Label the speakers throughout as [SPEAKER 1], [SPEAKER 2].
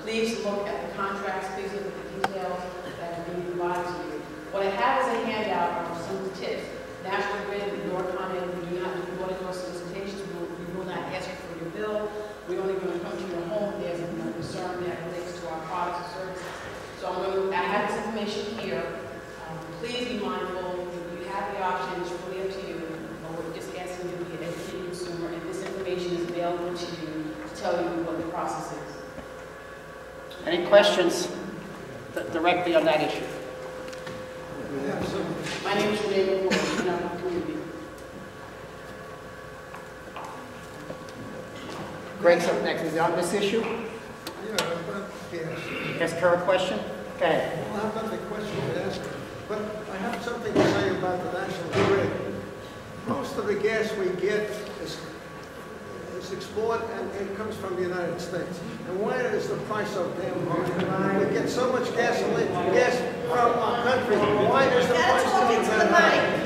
[SPEAKER 1] please look at the contracts, please look at the details that are being provided to you. What I have as a handout are some tips. National Grid and nor comment, we do not do door-to-door solicitations. We will not ask you for your bill. We're only going to come to your home. There's a concern that relates to our products and services. So I have this information here. Please be mindful. You have the option. It's really up to you. But we're just asking you to be an educated consumer, and this information is available to you to tell you what the process is.
[SPEAKER 2] Any questions directly on that issue?
[SPEAKER 1] My name is Renee McCoy.
[SPEAKER 2] Greg's up next. Is it on this issue?
[SPEAKER 3] Yeah, about gas.
[SPEAKER 2] Yes, current question? Okay.
[SPEAKER 3] Well, I've got the question to ask, but I have something to say about the National Grid. Most of the gas we get is explored and it comes from the United States. And why is the price so damn high? We get so much gas from our country. Why is the price so damn high?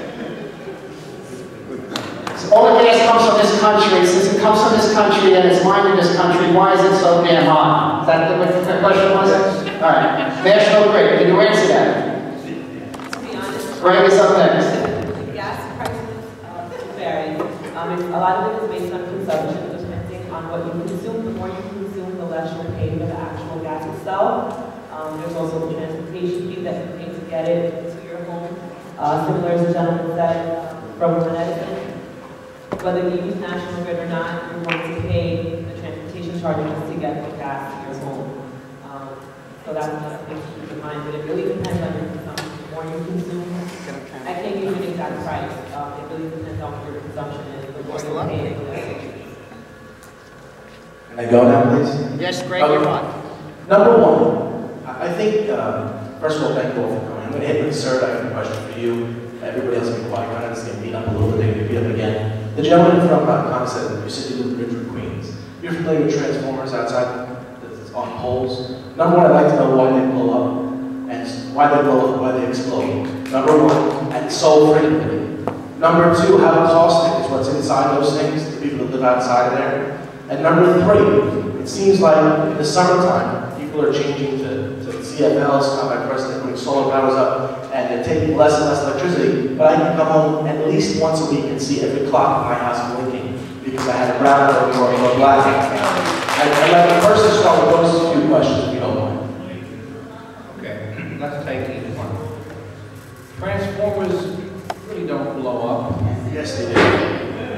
[SPEAKER 2] All the gas comes from this country. Since it comes from this country and it's mined in this country, why is it so damn hot? Is that what the question was? All right. National Grid, can you answer that?
[SPEAKER 4] To be honest,
[SPEAKER 2] Greg is up next.
[SPEAKER 4] gas prices vary. A lot of it is based on consumption, depending on what you consume. The more you consume, the less you'll pay for the actual gas itself. There's also the transportation fee that you pay to get it to your home. Similar as the gentleman said, from Edison. Whether you use National Grid or not, you're going to pay the transportation charges to get the gas to your home. So that's another thing to keep in mind, but it really depends on your consumption. The more you consume, I can't give you an exact price. It really depends on what your consumption is. The more you pay, the less it is.
[SPEAKER 5] Can I go now, please?
[SPEAKER 2] Yes, Greg, you're on.
[SPEAKER 5] Number one, I think, first of all, thank you all for coming. I'm going to hit with Sir. I have a question for you. Everybody else will be quiet. Kind of just getting beat up a little bit. They're going to beat up again. The gentleman from Concept, you said you live in Ridgewood, Queens. You're familiar with transformers outside that's on poles? Number one, I'd like to know why they blow up, and why they blow up, why they explode. Number one, and so frequently. Number two, how caustic is what's inside those things, the people that live outside of there. And number three, it seems like in the summertime, people are changing to CFLs, compact president, putting solar panels up, and they're taking less and less electricity. But I can come home at least once a week and see every clock in my house blinking because I had a brown or a black. I'd like to first start with those few questions, if you don't mind.
[SPEAKER 6] Okay, let's take each one. Transformers really don't blow up.
[SPEAKER 5] Yes, they do.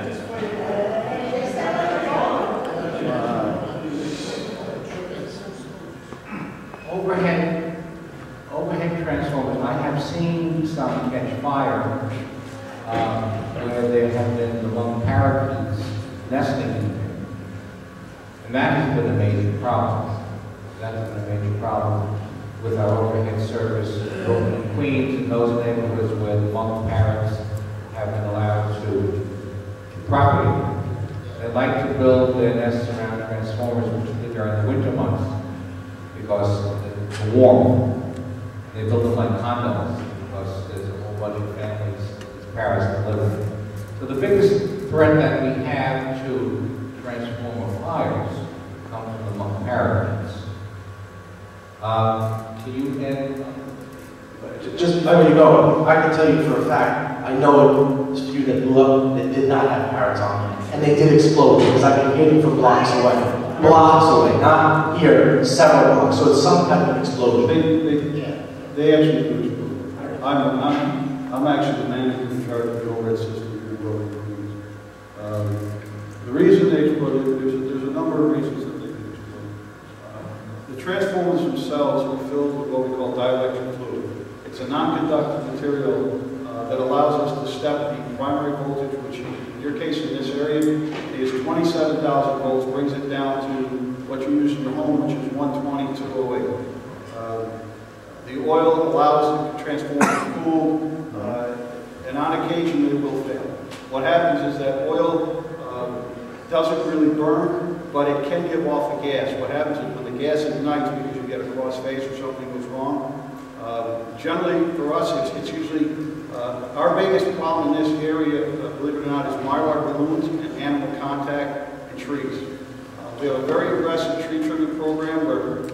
[SPEAKER 6] Overhead transformers, I have seen some catch fire where there have been the lone parakeets nesting in there. And that has been a major problem. That has been a major problem with our overhead service in Queens and those neighborhoods where the lone parrots have been allowed to propagate. They like to build their nests around transformers, particularly during the winter months, because it's warm. They build them like condos because there's a whole bunch of families, parents that live in it. So the biggest threat that we have to transformer fires comes from the monk parakeets. Can you add?
[SPEAKER 5] Just before you go, I can tell you for a fact, I know a few that blew up that did not have parrots on them, and they did explode because I can hear them from blocks away. Blocks away, not here, several blocks. So it's some kind of explosion.
[SPEAKER 7] They actually do explode. I'm actually the manager in charge of the overhead system here in Brooklyn, Queens. The reason they explode, there's a number of reasons that they can explode. The transformers themselves are filled with what we call dielectric fluid. It's a non-conductive material that allows us to step the primary voltage, which in your case in this area is 27,000 volts, brings it down to what you use in your home, which is 120, 208. The oil allows the transformer to cool, and on occasion it will fail. What happens is that oil doesn't really burn, but it can give off a gas. What happens is when the gas ignites, because you get a cross phase or something goes wrong, generally for us it's usually, our biggest problem in this area, believe it or not, is mylar balloons and animal contact and trees. We have a very aggressive tree trimming program where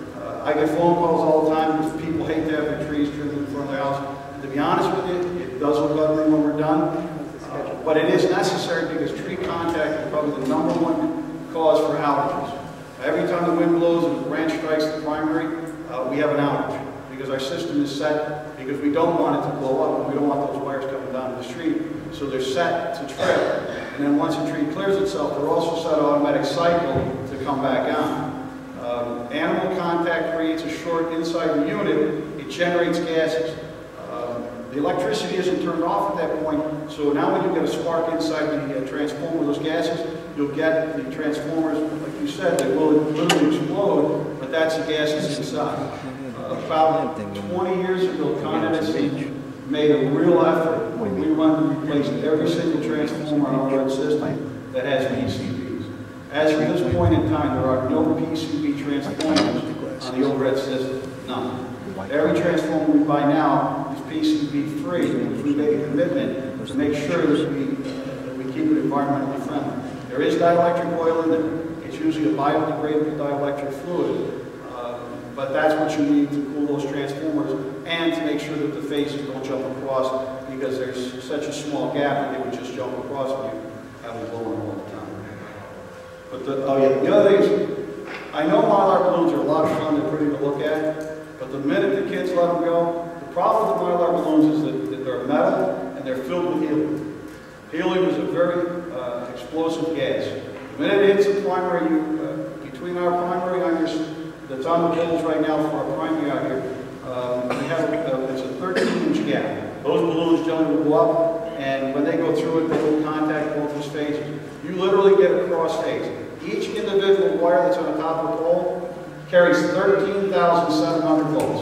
[SPEAKER 7] I get phone calls all the time because people hate to have their trees trimmed in front of their house. And to be honest with you, it does look ugly when we're done, but it is necessary because tree contact is probably the #1 cause for outages. Every time the wind blows and the branch strikes the primary, we have an outage because our system is set because we don't want it to blow up and we don't want those wires coming down to the street. So they're set to trip. And then once the tree clears itself, they're also set an automatic cycle to come back on. Animal contact creates a short inside the unit. It generates gases. The electricity isn't turned off at that point, so now when you get a spark inside the transformer, those gases, you'll get the transformers, like you said, they will literally explode, but that's the gases inside. About 20 years ago, Con Edison made a real effort when we replaced every single transformer on our system that has PCBs. As of this point in time, there are no PCB transformers on the overhead system, none. Every transformer we buy now is PCB free, which we make a commitment to make sure that we keep it environmentally friendly. There is dielectric oil in it. It's usually a biodegradable dielectric fluid, but that's what you need to cool those transformers and to make sure that the phases don't jump across because there's such a small gap that they would just jump across when you have them blowing all the time. But the other thing is, I know Mylar balloons are a lot of fun, they're pretty to look at. But the minute the kids let them go, the problem with Mylar balloons is that they're metal and they're filled with helium. Helium is a very explosive gas. The minute it hits the primary, between our primary that's on the poles right now for our primary out here, we have it's a 13-inch gap. Those balloons generally will go up, and when they go through it, they will contact both those phases. You literally get a cross phase. Each individual wire that's on the top of the pole carries 13,700 volts.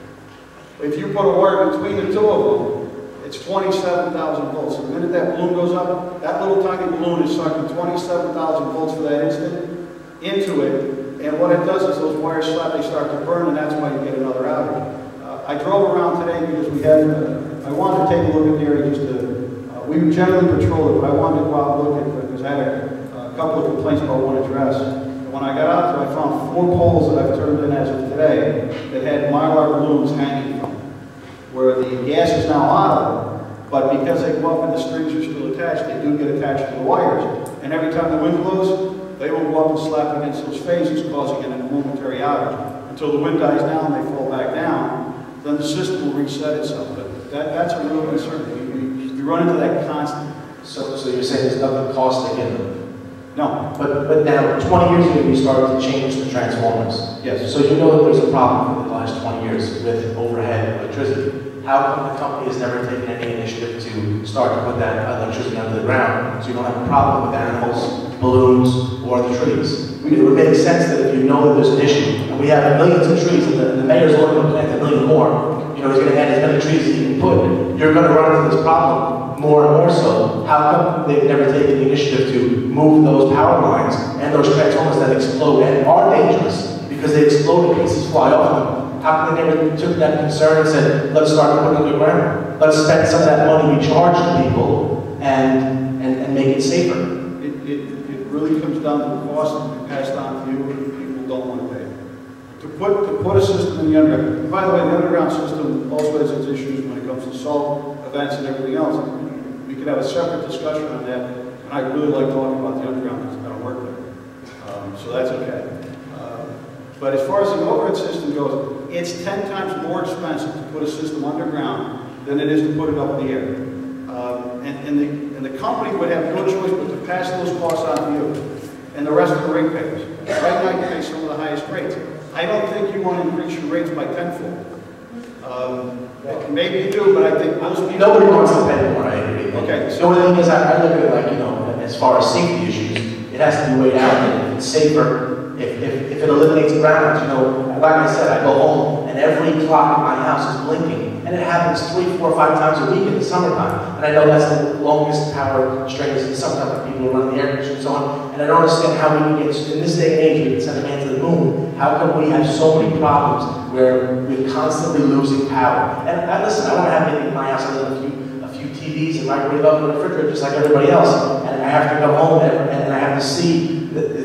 [SPEAKER 7] If you put a wire between the two of them, it's 27,000 volts. The minute that balloon goes up, that little tiny balloon is sucking 27,000 volts for that instant into it. And what it does is those wires slap, they start to burn, and that's why you get another outage. I drove around today because we had, I wanted to take a look at the area just to, we generally patrol it, but I wanted to go out and look at it because I had a couple of complaints about one address. When I got out there, I found 4 poles that I've turned in as of today that had Mylar balloons hanging from them, where the gas is now out of them, but because they go up and the strings are still attached, they do get attached to the wires. And every time the wind blows, they will go up and slap against those phases, causing a momentary outage. Until the wind dies down, they fall back down, then the system will reset itself. But that's a real concern. We run into that constantly.
[SPEAKER 5] So you're saying there's nothing costing in them?
[SPEAKER 7] No.
[SPEAKER 5] But now, 20 years ago, you started to change the transformers.
[SPEAKER 7] Yes.
[SPEAKER 5] So you know that there's a problem for the last 20 years with overhead electricity. How come the company has never taken any initiative to start to put that electricity under the ground so you don't have a problem with animals, balloons, or the trees? It would make sense that if you know that there's an issue, and we have millions of trees, and the mayor's only going to plant 1 million more, you know, he's going to add as many trees as he can put, you're going to run into this problem more and more so. How come they've never taken the initiative to move those power lines and those transformers that explode and are dangerous because they explode and pieces fly off them? How come they never took that concern and said, let's start to put it underground? Let's spend some of that money we charge to people and make it safer.
[SPEAKER 7] It really comes down to the cost that we passed on to you and people don't want to pay. To put a system in the underground. And by the way, the underground system also has its issues when it comes to salt events and everything else. We could have a separate discussion on that. And I really like talking about the underground because I don't work there. So that's okay. But as far as the overhead system goes, it's 10 times more expensive to put a system underground than it is to put it up in the air. And the company would have no choice but to pass those costs on to you and the rest of the ratepayers. Right now you pay some of the highest rates. I don't think you want to increase your rates by tenfold. Maybe you do, but I think most people...
[SPEAKER 5] Nobody wants to pay more, I agree.
[SPEAKER 7] Okay.
[SPEAKER 5] So the thing is, I look at it like, you know, as far as safety issues, it has to be weighed out, and it's safer if it eliminates brownouts. You know, like I said, I go home, and every clock in my house is blinking, and it happens 3, 4, 5 times a week in the summertime. And I know that's the longest power strains in the summertime when people are running the air conditioning and so on. And I don't understand how we can get, in this day and age, we can send a man to the moon. How come we have so many problems where we're constantly losing power? And listen, I want to have anything in my house. I live a few TVs and microwave oven and refrigerator just like everybody else. And I have to go home and I have to see